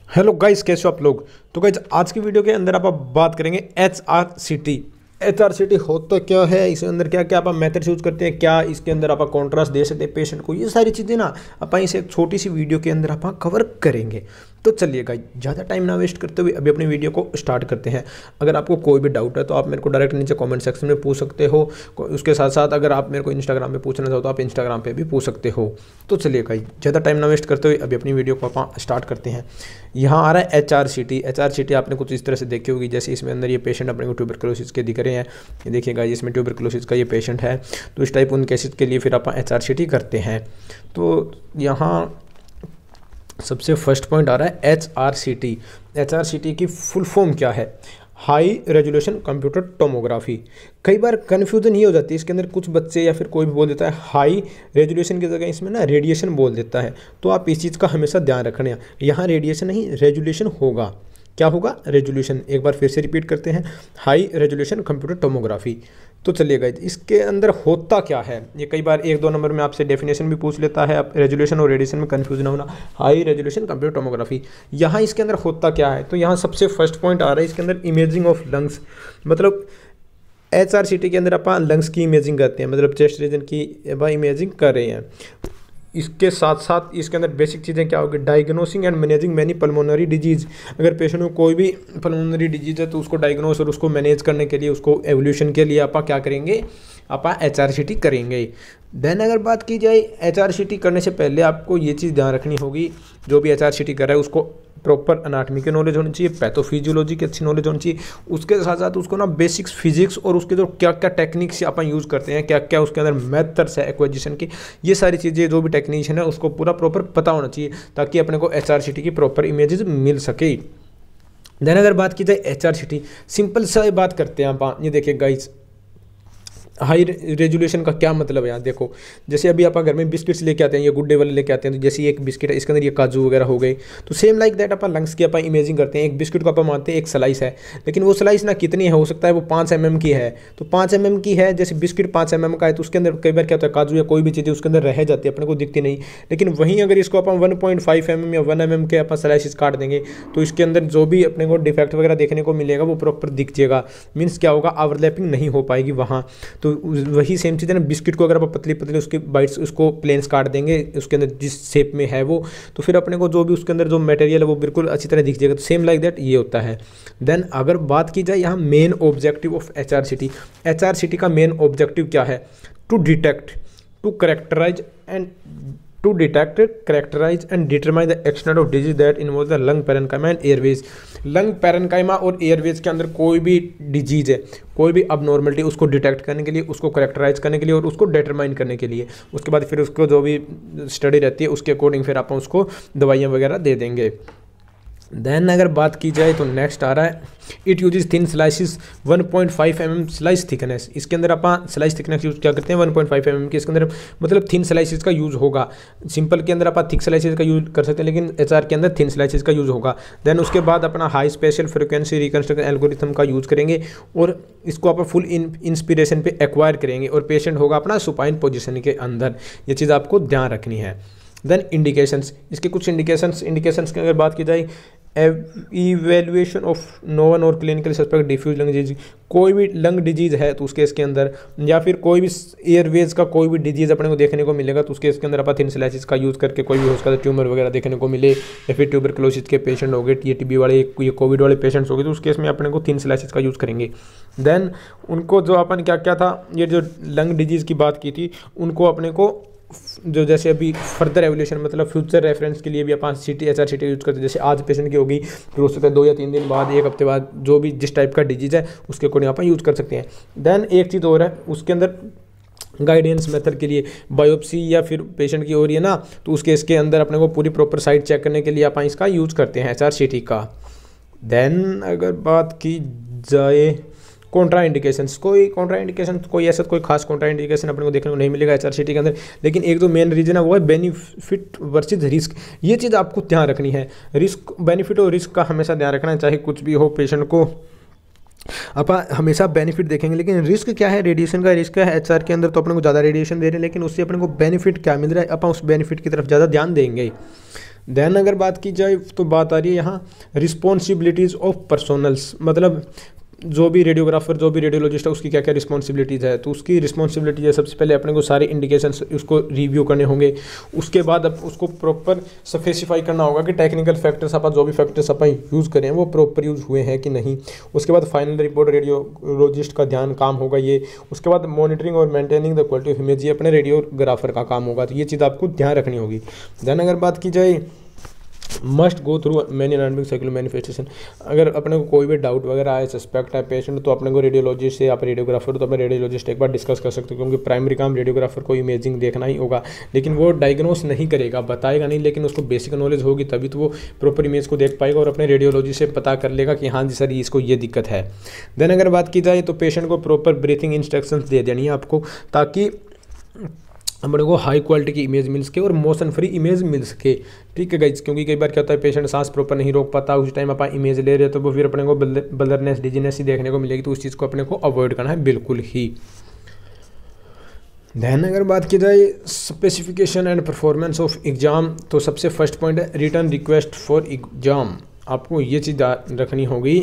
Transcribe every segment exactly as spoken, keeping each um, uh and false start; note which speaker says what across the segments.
Speaker 1: Hello guys, कैसे हो आप लोग। तो गाइस आज की वीडियो के अंदर आप बात करेंगे H R C T. H R C T होता क्या है, इसके अंदर क्या क्या आप मेथड्स यूज करते हैं, क्या इसके अंदर आप कॉन्ट्रास्ट दे सकते हैं पेशेंट को, ये सारी चीज़ें ना आप इसे एक छोटी सी वीडियो के अंदर आप कवर करेंगे। तो चलिए गाइस ज़्यादा टाइम ना वेस्ट करते हुए अभी अपनी वीडियो को स्टार्ट करते हैं। अगर आपको कोई भी डाउट है तो आप मेरे को डायरेक्ट नीचे कमेंट सेक्शन में पूछ सकते हो। उसके साथ साथ अगर आप मेरे को इंस्टाग्राम पे पूछना चाहो तो आप इंस्टाग्राम पे भी पूछ सकते हो। तो चलिए गाइस ज़्यादा टाइम ना वेस्ट करते हुए अभी अपनी वीडियो को आप स्टार्ट करते हैं। यहाँ आ रहा है H R C T. H R C T आपने कुछ इस तरह से देखी होगी, जैसे इसमें अंदर ये पेशेंट अपने को ट्यूबरकुलोसिस के दिख रहे हैं। ये देखिए गाइस, इसमें ट्यूबरकुलोसिस का ये पेशेंट है। तो इस टाइप उन केसेस के लिए फिर आप एच आर सी टी करते हैं। तो यहाँ सबसे फर्स्ट पॉइंट आ रहा है H R C T. H R C T की फुल फॉर्म क्या है? High resolution computer tomography. कई बार कन्फ्यूजन ये हो जाती है इसके अंदर, कुछ बच्चे या फिर कोई भी बोल देता है हाई रेजोल्यूशन की जगह इसमें ना रेडिएशन बोल देता है। तो आप इस चीज़ का हमेशा ध्यान रखना है, यहाँ रेडिएशन नहीं रेजोल्यूशन होगा। क्या होगा? रेजोल्यूशन। एक बार फिर से रिपीट करते हैं, हाई रेजोल्यूशन कंप्यूटर टोमोग्राफी। तो चलिए गाइस इसके अंदर होता क्या है, ये कई बार एक दो नंबर में आपसे डेफिनेशन भी पूछ लेता है। आप रेजोल्यूशन और रेडिएशन में कंफ्यूजन होना। हाई रेजोल्यूशन कंप्यूटर टोमोग्राफी, यहाँ इसके अंदर होता क्या है? तो यहाँ सबसे फर्स्ट पॉइंट आ रहा है इसके अंदर इमेजिंग ऑफ लंग्स। मतलब एच आर सी टी के अंदर आप लंग्स की इमेजिंग करते हैं, मतलब चेस्ट रीजन की इमेजिंग कर रहे हैं। इसके साथ साथ इसके अंदर बेसिक चीज़ें क्या होगी? Diagnosing and managing many pulmonary disease. अगर पेशेंट को कोई भी पल्मोनरी डिजीज़ है तो उसको डायग्नोस और उसको मैनेज करने के लिए, उसको एवोल्यूशन के लिए आप क्या करेंगे? आप एच आर सी टी करेंगे। देन अगर बात की जाए एच आर सी टी करने से पहले आपको ये चीज़ ध्यान रखनी होगी, जो भी एच आर सी टी कर रहा है उसको प्रॉपर अनाटमी की नॉलेज होनी चाहिए, पैथोफिजियोलॉजी की अच्छी नॉलेज होनी चाहिए। उसके साथ साथ उसको ना बेसिक्स फिजिक्स और उसके जो क्या क्या टेक्निक्स अपन यूज़ करते हैं, क्या क्या उसके अंदर मेथड्स है एक्विजिशन की, ये सारी चीज़ें जो भी टेक्नीशियन है उसको पूरा प्रॉपर पता होना चाहिए, ताकि अपने को एच आर सी टी की प्रॉपर इमेजेस मिल सके। देन अगर बात की जाए H R C T, simple सा बात करते हैं आप। ये देखिए गाइस, हाई रेजोल्यूशन का क्या मतलब है? यहाँ देखो, जैसे अभी आप घर में बिस्किट्स लेके आते हैं, ये गुड्डे वाले लेके आते हैं, तो जैसे एक बिस्किट है इसके अंदर ये काजू वगैरह हो गए, तो सेम लाइक दैट अपन लंग्स की अपन इमेजिंग करते हैं। एक बिस्किट को अपन मानते हैं एक स्लाइस है, लेकिन वो स्लाइस ना कितनी है, हो सकता है वो पाँच एम एम की है। तो पाँच एम एम की है, जैसे बिस्किट पाँच एम एम का है, तो उसके अंदर कई बार क्या होता है, काजू या कोई भी चीज़ें उसके अंदर रह जाती है, अपने को दिखती नहीं। लेकिन वहीं अगर इसको अपन one point five M M या वन एम एम के अपन स्लाइसिस काट देंगे, तो इसके अंदर जो भी अपने को डिफेक्ट वगैरह देखने को मिलेगा वो प्रॉपर दिख जाएगा। मीन्स क्या होगा? ओवरलैपिंग नहीं हो पाएगी वहाँ। तो वही सेम चीज़ है ना, बिस्किट को अगर आप पतली पतली उसके बाइट्स उसको प्लेन्स काट देंगे उसके अंदर जिस शेप में है वो, तो फिर अपने को जो भी उसके अंदर जो मटेरियल है वो बिल्कुल अच्छी तरह दिख जाएगा। तो सेम लाइक दैट ये होता है। देन अगर बात की जाए यहाँ main objective of H R C T, H R C T का मेन ऑब्जेक्टिव क्या है? To detect, to characterize and to detect, characterize and determine the extent of disease that involves the lung parenchyma and airways। Lung parenchyma और airways के अंदर कोई भी disease है, कोई भी अबनॉर्मलिटी, उसको डिटेक्ट करने के लिए, उसको करेक्टराइज करने के लिए और उसको डिटरमाइन करने के लिए, उसके बाद फिर उसको जो भी स्टडी रहती है उसके अकॉर्डिंग फिर आप उसको दवाइयाँ वगैरह दे देंगे। देन अगर बात की जाए तो नेक्स्ट आ रहा है it uses thin slices one point five M M slice thickness. इसके अंदर आप स्लाइस थिकनेस यूज क्या करते हैं? One point five M M की इसके अंदर मतलब थिन स्लाइसिस का यूज़ होगा। सिंपल के अंदर आप थिक स्लाइसिस का यूज कर सकते हैं, लेकिन एच आर के अंदर थिन स्लाइसिस का यूज़ होगा। देन उसके बाद अपना high spatial frequency reconstruction algorithm का यूज़ करेंगे और इसको आप फुल इंस्पिरेशन पे एक्वायर करेंगे और पेशेंट होगा अपना सुपाइन पोजिशन के अंदर। ये चीज़ आपको ध्यान रखनी है। देन इंडिकेशंस, इसके कुछ इंडिकेशंस इंडिकेशंस की अगर बात की जाए, इवेल्युएशन ऑफ नोवन और clinical suspect diffuse lung disease, कोई भी लंग डिजीज़ है तो उसके इसके अंदर, या फिर कोई भी एयरवेज का कोई भी डिजीज़ अपने को देखने को मिलेगा तो उसके इसके अंदर आप थिनसिलाइसिस का यूज़ करके कोई भी हो सकता है ट्यूमर वगैरह देखने को मिले, या फिर ट्यूबरकुलोसिस के पेशेंट हो गए, टी टी बी वाले, ये कोविड वाले पेशेंट्स हो गए, तो उस केस में अपने को थिनसिलाइसिस का यूज़ करेंगे। देन उनको जो अपन क्या क्या था, ये जो लंग डिजीज़ की बात की थी, उनको अपने को जो जैसे अभी फर्दर एवोल्यूशन मतलब फ्यूचर रेफरेंस के लिए भी अपन C T H R C T use करते हैं। जैसे आज पेशेंट की होगी, फिर हो सकता है दो या तीन दिन बाद, एक हफ्ते बाद, जो भी जिस टाइप का डिजीज़ है उसके अकॉर्डिंग अपन यूज़ कर सकते हैं। देन एक चीज़ और है उसके अंदर गाइडेंस मेथड के लिए, बायोप्सी या फिर पेशेंट की हो रही है ना, तो उसके इसके अंदर अपने को पूरी प्रॉपर साइट चेक करने के लिए अपन इसका यूज़ करते हैं एच आर सी टी का। देन अगर बात की जाए कॉन्ट्रा इंडिकेशंस, कोई कॉन्ट्रा इंडिकेशन कोई ऐसा कोई खास कॉन्ट्रा इंडिकेशन अपने को देखने को नहीं मिलेगा एच आर सी टी के अंदर, लेकिन एक जो मेन रीजन है वो है बेनिफिट वर्सेस रिस्क। ये चीज़ आपको ध्यान रखनी है। रिस्क, बेनिफिट और रिस्क का हमेशा ध्यान रखना है, चाहे कुछ भी हो। पेशेंट को आप हमेशा बेनिफिट देखेंगे, लेकिन रिस्क क्या है? रेडिएशन का रिस्क है एच आर के अंदर, तो अपने को ज़्यादा रेडिएशन दे रहे हैं, लेकिन उससे अपने को बेनिफिट क्या मिल रहा है, अपन उस बेनिफिट की तरफ ज़्यादा ध्यान देंगे। देन अगर बात की जाए तो बात आ रही है यहाँ रिस्पॉन्सिबिलिटीज़ ऑफ पर्सोनल्स, मतलब जो भी रेडियोग्राफर जो भी रेडियोलॉजिस्ट है उसकी क्या क्या रिस्पॉन्सिबिलिटीज़ है। तो उसकी रिस्पॉन्सिबिलिटी है सबसे पहले अपने को सारे इंडिकेशंस उसको रिव्यू करने होंगे, उसके बाद अब उसको प्रॉपर स्पेसिफाई करना होगा कि टेक्निकल फैक्टर्स आप जो भी फैक्टर्स आप यूज़ करें वो प्रॉपर यूज़ हुए हैं कि नहीं। उसके बाद फाइनल रिपोर्ट रेडियोलॉजिस्ट का ध्यान काम होगा ये। उसके बाद मॉनिटरिंग और maintaining the quality of image, ये अपने रेडियोग्राफर का काम होगा। तो ये चीज़ आपको ध्यान रखनी होगी। देन अगर बात की जाए must go through many anatomic cyclo manifestation, अगर अपने को कोई भी डाउट वगैरह आए, सस्पेक्ट है पेशेंट, तो अपने को रेडियोलॉजिस्ट से आप रेडियोग्राफर तो अपने रेडियोलॉजिस्ट एक बार डिस्कस कर सकते हो, क्योंकि प्राइमरी काम रेडियोग्राफर को इमेजिंग देखना ही होगा, लेकिन वो डायग्नोस नहीं करेगा, बताएगा नहीं, लेकिन उसको बेसिक नॉलेज होगी तभी तो वो प्रॉपर इमेज को देख पाएगा और अपने रेडियोलॉजी से पता कर लेगा कि हाँ जी सर इसको ये दिक्कत है। देन अगर बात की जाए तो पेशेंट को प्रॉपर ब्रीथिंग इंस्ट्रक्शंस दे देनी है आपको, ताकि अपने को हाई क्वालिटी की इमेज मिल सके और मोशन फ्री इमेज मिल सके। ठीक है गाइज, क्योंकि कई बार क्या होता है पेशेंट सांस प्रॉपर नहीं रोक पाता, उस टाइम आप इमेज ले रहे हो तो वो फिर अपने को ब्लरनेस डिजीनेस ही देखने को मिलेगी, तो उस चीज़ को अपने को अवॉइड करना है बिल्कुल ही। दैन अगर बात की जाए specification and performance of exam, तो सबसे फर्स्ट पॉइंट है रिटर्न रिक्वेस्ट फॉर एग्जाम। आपको ये चीज़ रखनी होगी,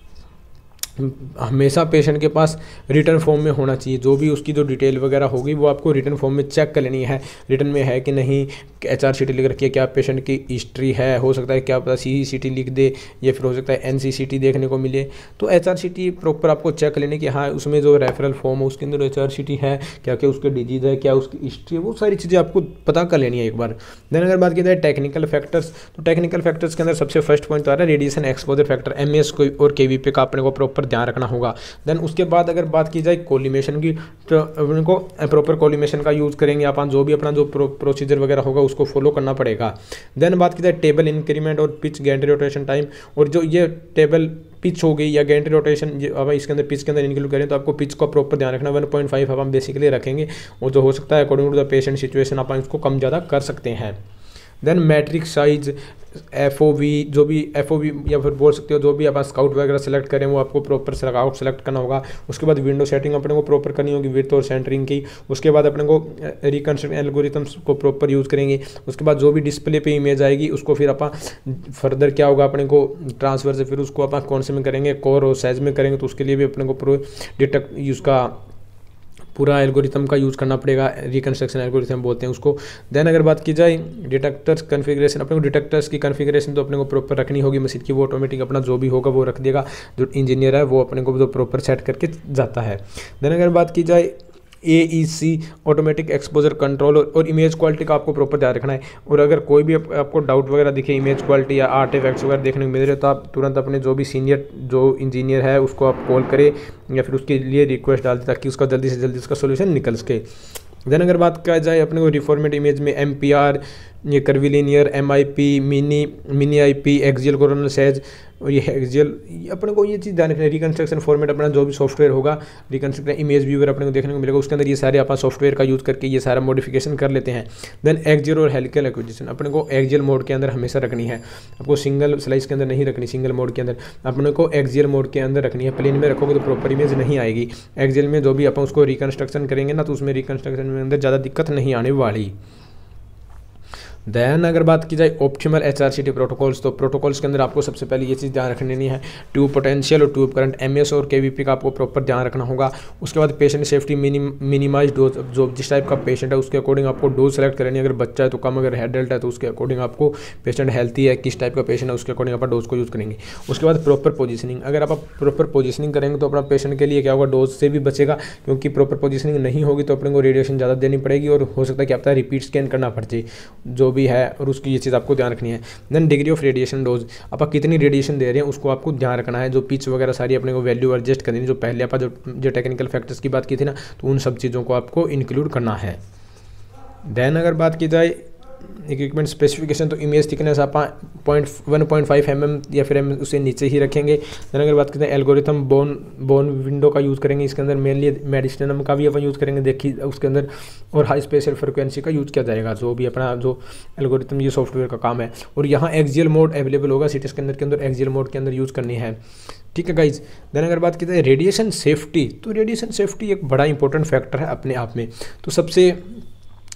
Speaker 1: हमेशा पेशेंट के पास रिटर्न फॉर्म में होना चाहिए, जो भी उसकी जो डिटेल वगैरह होगी वो आपको रिटर्न फॉर्म में चेक कर लेनी है, रिटर्न में है कि नहीं, एच आर सी टी लिख रखी है, क्या पेशेंट की हिस्ट्री है, हो सकता है क्या पता सी सी टी लिख दे या फिर हो सकता है एन सी सी टी देखने को मिले। तो H R C T proper आपको चेक कर लेनी कि हाँ उसमें जो रेफरल फॉर्म है उसके अंदर एच आर सी टी है, क्या क्या उसके डिजीज है, क्या उसकी हिस्ट्री है, वो सारी चीज़ें आपको पता कर लेनी है एक बार। देन अगर बात की जाए टेक्निकल फैक्टर्स, तो टेक्निकल फैक्टर्स के अंदर सबसे फर्स्ट पॉइंट तो आ रहा है radiation exposure factor, M S और के वी पी का अपने को प्रॉपर ध्यान रखना होगा। देन उसके बाद अगर बात की जाए कोलिमेशन की, तो उनको प्रॉपर कोलिमेशन का यूज़ करेंगे अपन, जो भी अपना जो प्रो, प्रोसीजर वगैरह होगा उसको फॉलो करना पड़ेगा। देन बात की जाए टेबल इंक्रीमेंट और पिच गैंट्री रोटेशन टाइम, और जो ये टेबल पिच हो गई या गैंट्री रोटेशन अब इसके अंदर पिच के अंदर इंक्लूड करें तो आपको पिच का प्रॉपर ध्यान रखना। वन पॉइंट फाइव अब हम बेसिकली रखेंगे, और जो हो सकता है according to the patient situation अपन इसको कम ज़्यादा कर सकते हैं। Then matrix size, F O V, जो भी एफ ओ वी या फिर बोल सकते हो जो भी आप स्काउट वगैरह सेलेक्ट करें वो आपको प्रॉपर स्काउट सेलेक्ट करना होगा। उसके बाद विंडो सेटिंग अपने को प्रॉपर करनी होगी, विड्थ और सेंटरिंग की। उसके बाद अपने को रिकंस्ट्रक्ट एल्गोरिथम्स को प्रॉपर यूज़ करेंगे। उसके बाद जो भी डिस्प्ले पे इमेज आएगी उसको फिर आप फर्दर क्या होगा, अपने को ट्रांसफर से फिर उसको आप कौन से में करेंगे, कोर और साइज में करेंगे, तो उसके लिए भी अपने को प्रो डिटेक्ट उसका पूरा एल्गोरिथम का यूज़ करना पड़ेगा, रिकंस्ट्रक्शन एल्गोरिथम बोलते हैं उसको। देन अगर बात की जाए डिटेक्टर्स कॉन्फ़िगरेशन, अपने को डिटेक्टर्स की कॉन्फ़िगरेशन तो अपने को प्रॉपर रखनी होगी मशीन की, वो ऑटोमेटिक अपना जो भी होगा वो रख देगा, जो इंजीनियर है वो अपने को जो प्रॉपर सेट करके जाता है। देन अगर बात की जाए A E C automatic exposure control और इमेज क्वालिटी का आपको प्रॉपर ध्यान रखना है। और अगर कोई भी आप, आपको डाउट वगैरह दिखे इमेज क्वालिटी या आर्टिफैक्ट्स वगैरह देखने को मिल रहे तो आप तुरंत अपने जो भी सीनियर जो इंजीनियर है उसको आप कॉल करें या फिर उसके लिए रिक्वेस्ट डाल दें ताकि उसका जल्दी से जल्दी उसका सोल्यूशन निकल सके। देन अगर बात किया जाए अपने को रिफॉर्मेट इमेज में एम पी आर, ये curvilinear, M I P, mini mini I P, axial coronal sage और ये एक्सियल, अपने को ये चीज़ ध्यान रखना है। रिकंस्ट्रक्शन फॉर्मेट अपना जो भी सॉफ्टवेयर होगा, रिकंस्ट्रक्शन इमेज व्यूअर अपने को देखने को मिलेगा, उसके अंदर ये सारे अपन सॉफ्टवेयर का यूज़ करके ये सारा मॉडिफिकेशन कर लेते हैं। देन एक्सियल और हेलिकल एक्विजिशन अपने को एक्सियल मोड के अंदर हमेशा रखनी है, आपको सिंगल स्लाइस के अंदर नहीं रखनी, सिंगल मोड के अंदर अपने को एक्सियल मोड के अंदर रखनी है। प्लेन में रखोगे तो प्रॉपर इमेज नहीं आएगी। एक्सियल में जो भी अपन उसको रिकंस्ट्रक्शन करेंगे ना तो उसमें रिकंस्ट्रक्शन में अंदर ज़्यादा दिक्कत नहीं आने वाली। देन अगर बात की जाए optimal H R C T protocols, तो प्रोटोकॉल्स के अंदर आपको सबसे पहले ये चीज़ ध्यान रखनी है, ट्यूब पोटेंशियल और ट्यूब करंट, एम एस और के वी पी का आपको प्रॉपर ध्यान रखना होगा। उसके बाद पेशेंट सेफ्टी मिनिमाइज डोज, जो जिस टाइप का पेशेंट है उसके अकॉर्डिंग आपको डोज सेलेक्ट करनी है। अगर बच्चा है तो कम, अगर एडल्ट है तो उसके अकॉर्डिंग आपको, पेशेंट हेल्थी है किस टाइप का पेशेंट है उसके अकॉर्डिंग आप डोज को यूज़ करेंगे। उसके बाद प्रॉपर पोजिशनिंग, अगर आप प्रॉपर पोजिशनिंग करेंगे तो अपना पेशेंट के लिए क्या होगा, डोज से भी बचेगा, क्योंकि प्रॉपर पोजिशनिंग नहीं होगी तो अपने को रेडिएशन ज़्यादा देनी पड़ेगी और हो सकता है क्या पता है रिपीट स्कैन करना पड़ जाए जो भी है, और उसकी ये चीज़ आपको ध्यान रखनी है। Then degree of radiation dose, आप कितनी रेडिएशन दे रहे हैं उसको आपको ध्यान रखना है। जो पिच वगैरह सारी अपने को वैल्यू एडजस्ट करनी है, जो पहले आप जो जो टेक्निकल फैक्टर्स की बात की थी ना, तो उन सब चीज़ों को आपको इंक्लूड करना है। देन अगर बात की जाए इक्विपमेंट स्पेसिफिकेशन, तो इमेज थिकनेस आप point one point five M M या फिर एम उससे नीचे ही रखेंगे। देन अगर बात करते हैं एल्गोरिथम, बोन बोन विंडो का यूज़ करेंगे, इसके अंदर मेनली मेडिसिनम का भी अपन यूज़ करेंगे देखिए उसके अंदर, और हाई स्पेशल फ्रिक्वेंसी का यूज़ किया जाएगा, जो भी अपना जो एल्गोरिथम ये सॉफ्टवेयर का काम है। और यहाँ एक्सियल मोड अवेलेबल होगा, सिटी स्कैनर के अंदर एक्सियल मोड के अंदर यूज़ करनी है। ठीक है गाइज। देन अगर बात की जाए रेडिएशन सेफ्टी, तो रेडिएशन सेफ्टी एक बड़ा इंपॉर्टेंट फैक्टर है अपने आप में। तो सबसे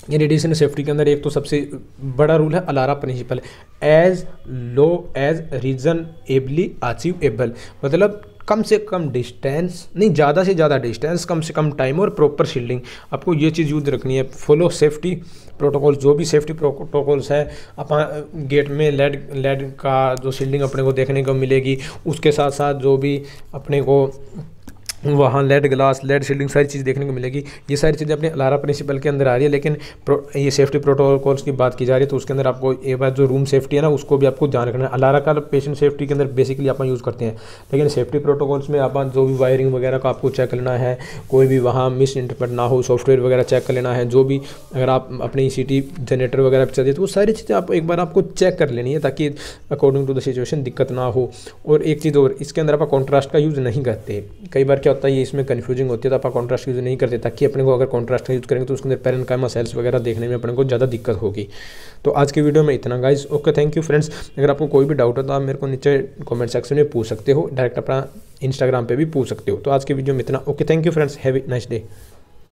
Speaker 1: ये रेडिएशन सेफ्टी के अंदर एक तो सबसे बड़ा रूल है ALARA principle, as low as reasonably achievable, मतलब कम से कम डिस्टेंस नहीं, ज़्यादा से ज़्यादा डिस्टेंस, कम से कम टाइम और प्रॉपर शील्डिंग। आपको ये चीज़ यूज रखनी है। फॉलो सेफ्टी प्रोटोकॉल, जो भी सेफ्टी प्रोटोकॉल्स है, अपन गेट में लेड लेड का जो शील्डिंग अपने को देखने को मिलेगी, उसके साथ साथ जो भी अपने को वहाँ लेड ग्लास, लेड शील्डिंग, सारी चीज़ देखने को मिलेगी। ये सारी चीज़ें अपने अलारा प्रिंसिपल के अंदर आ रही है। लेकिन ये सेफ्टी प्रोटोकॉल्स की बात की जा रही है तो उसके अंदर आपको एक बार जो रूम सेफ्टी है ना, उसको भी आपको ध्यान रखना है। अलारा का पेशेंट सेफ्टी के अंदर बेसिकली आप यूज़ करते हैं, लेकिन सेफ्टी प्रोटोकॉल्स में आप जो भी वायरिंग वगैरह का आपको चेक करना है, कोई भी वहाँ मिस इंटरप्रेट ना हो, सॉफ्टवेयर वगैरह चेक कर लेना है। जो भी अगर आप अपनी सी टी जनरेटर वगैरह पर चलती है तो वो सारी चीज़ें आप एक बार आपको चेक कर लेनी है, ताकि अकॉर्डिंग टू द सिचुएशन दिक्कत ना हो। और एक चीज़ और, इसके अंदर आप कॉन्ट्रास्ट का यूज़ नहीं करते। कई बार क्या होता है, ये इसमें कन्फ्यूजिंग होती है, तो आप कॉन्ट्रास्ट यूज़ नहीं करते, ताकि अपने को अगर कॉन्ट्रास्ट का यूज़ करेंगे तो उसके अंदर पेरेन्काइमा सेल्स वगैरह देखने में अपने को ज़्यादा दिक्कत होगी। तो आज की वीडियो में इतना guys. Okay, thank you friends. अगर आपको कोई भी डाउट है तो आप मेरे को नीचे कमेंट सेक्शन में पूछ सकते हो, डायरेक्ट अपना इंस्टाग्राम पे भी पूछ सकते हो। तो आज की वीडियो में इतना। Okay, thank you friends, have a nice day.